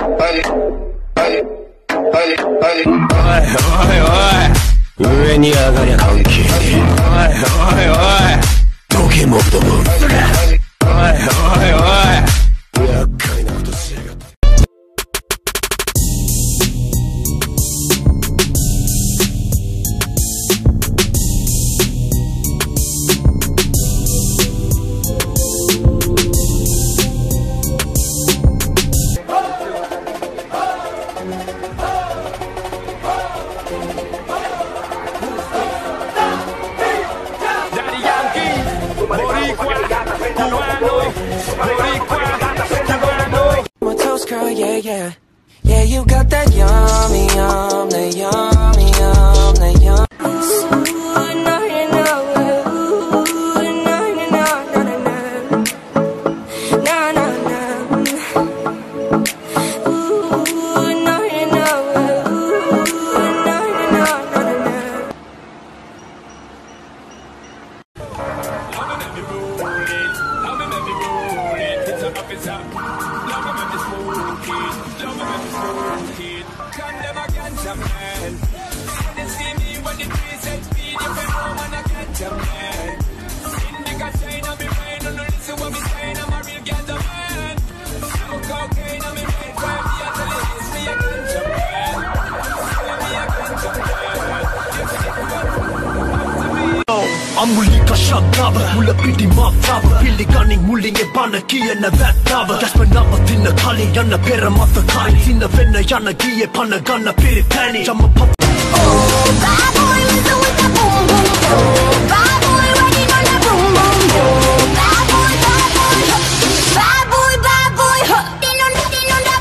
上に上がりゃ関係ねえ。おいおいおい、どけもっともっとだ。おいおいおい、厄介なことしやがって。 Girl, yeah, yeah, yeah, you got that yummy, yum, that yummy, yum, that yum. Amulika shakava, mula piti mafava, pili gunning mulinge bana kia na vetava. Gaspa nava tina kali yana pera mata kai, tina vena yana gie pana gana piri penny. Jama pop. Oh, bad boy with the boom boom. Oh, bad boy riding on that boom boom. Oh, bad boy, bad boy, bad boy, bad boy. Din on that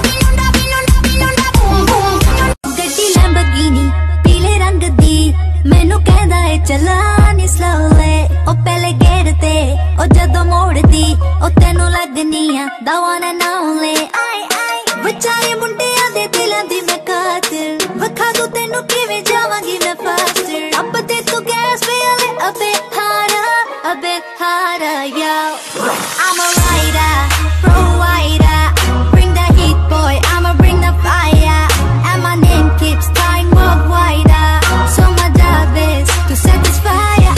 boom boom. Gatti Lamborghini, pile rang di, mainu kehda hai chala. Slowly, oh pele gate te, oh jadon moddi, oh tenu lagniya, the one and only. Bechare mundiya de dilan di main qatil, vakha do tenu kive jawangi main faster. Ab de tu gas pe ale abe hara, yo. I'm a rider, provider, bring the heat, boy. I'ma bring the fire, and my name keeps flying worldwide. So my job is to satisfy.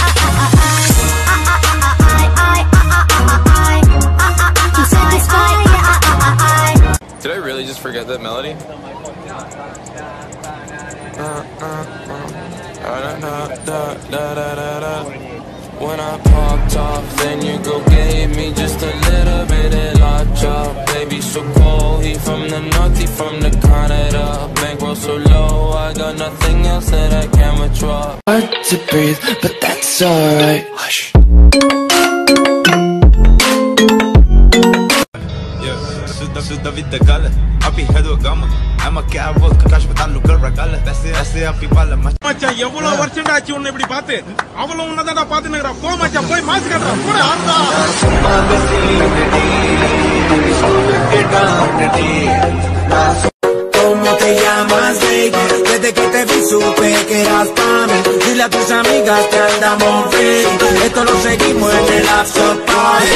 Did I really just forget that melody? When I popped off, then you go gave me just a little bit of lockjaw. Baby, so cold, he from the north, he from the Canada. Bankroll so low, I got nothing else that I can withdraw. Hard to breathe, but that's alright. Hush. Sudah vida gala, api hedo gama. I'm a cowboy, cash with a look regala. That's it, api bala. Macha, yavula varcham dachi unna ipdi paathe. Avalu unnada paathe nagra. Po macha, poi mask kadra. Pura anda. ¿Cómo te llamas, baby? Desde que te vi supe que eras pa' mí. Dile a tus amigas que andamos free. Esto lo seguimos en el after party.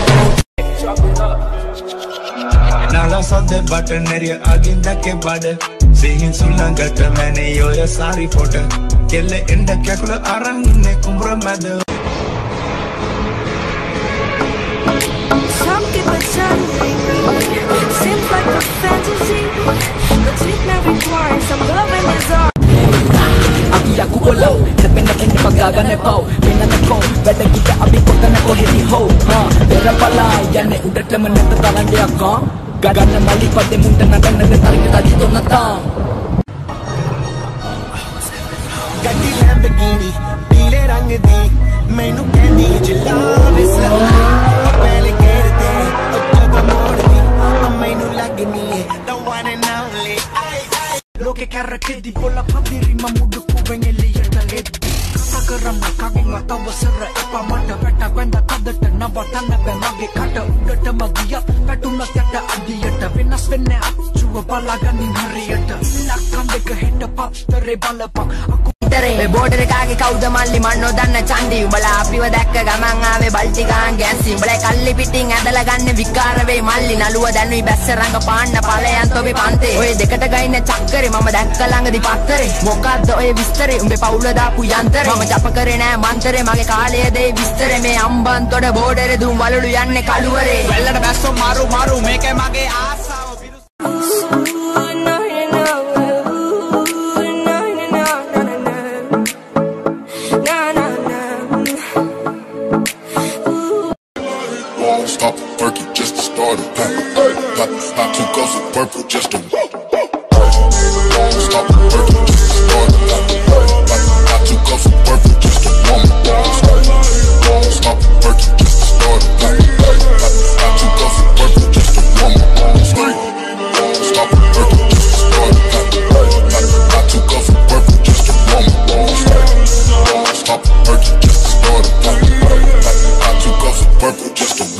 Nala sadde button area aginda ke bade. Sihin sulangata maine yoya sari photo. Kelle enda kakula aran ne kumbra mad. Some people tell me seems like a fantasy, but sleep now requires some love and desire. Abi aku walau, tapi nak kena pagagan ne pau. Bina nak kau, beda kita abi kota nak kau hedi ho. Bera pala, yang ne udah temen ne tetaran dia kau. Gagana mali pada muda nak kena tarik kita jatuh natang. Gatti Lamborghini, pile rang di, mainu kendi love is love. Pele gate te, oh jadon moddi, oh mainu lagni hai, the one and only. Loke karake di bola padiri mamudu ku vengeli yataleddi. Sakaramma kaginga tavasara ipa mata veta gwenda kadata navatana benagi kata udata magiya petuna tata adiyata venas venne achuva balagani hariyata nakande ka henda pap tare balapak aku මේ border එකගේ කවුද මල්ලි මන් නොදන්න චන්ඩි උඹලා අපිව දැක්ක ගමන් ආවේ බල්ටි ගාන් ගැන්සි උඹලා කල්ලි පිටින් ඇදලා ගන්න විකාර වෙයි මල්ලි නළුව දැනුයි බැස්ස රංග පාන්න ඵලයන් තොබි පන්තේ ඔය දෙකට ගයින්න චක්කරේ මම දැක්ක ළඟදි පත්තරේ මොකද්ද ඔය විස්තරේ උඹේ පවුල දාපු යන්තරේ මම ජප කරේ නෑ මන්තරේ මගේ කාලය දෙයි විස්තරේ මේ අම්බන්තොඩ බෝඩරේ දුම් වලලු යන්නේ කළුවරේ වෙල්ලට බැස්සෝ මාරු මාරු මේකේ මගේ ආසාව Stop working just to start a pack. Pop 2 ghosts of purple just to stop working just to start a pack. Pop 2 ghosts of purple just to warm up. Stop working just to start a pack. Pop 2 ghosts of purple just to warm up. Stop working just to start a pack. Pop 2 ghosts of purple just to warm up. Stop working just to start a pack. Pop 2 ghosts of purple just to warm up.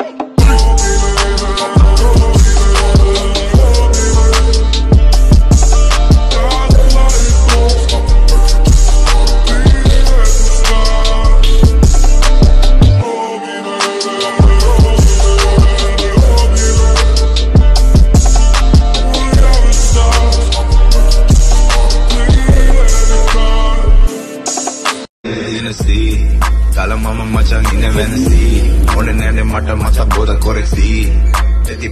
Tala mama macam ini mensi, orang nene mata mata boda koreksi. Jadi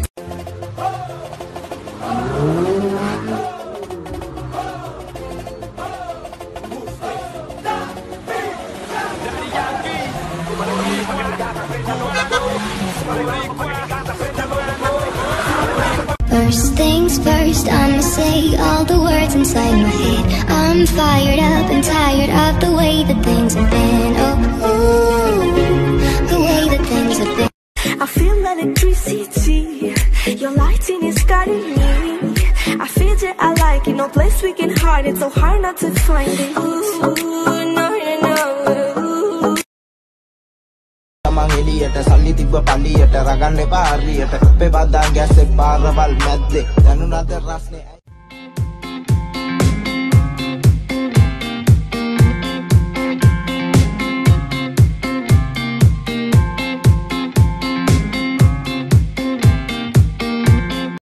First things first, I'ma say all the words inside my head. I'm fired up and tired of the way that things have been. Oh, ooh, the way that things have been. I feel electricity, your lighting is guiding me. I feel that I like it, no place we can hide it, so hard not to find it. Ooh, no, no, ooh. Amang eliyata salli tibba palliyata ragane paariyata pe badan gasse paarwal madde danunada rasne